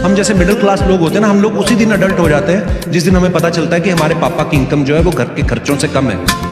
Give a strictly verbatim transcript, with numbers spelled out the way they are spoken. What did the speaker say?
हम जैसे middle class लोग होते हैं ना, हम लोग उसी दिन अडल्ट हो जाते हैं जिस दिन हमें पता चलता है कि हमारे पापा की इनकम जो है वो घर के खर्चों से कम है।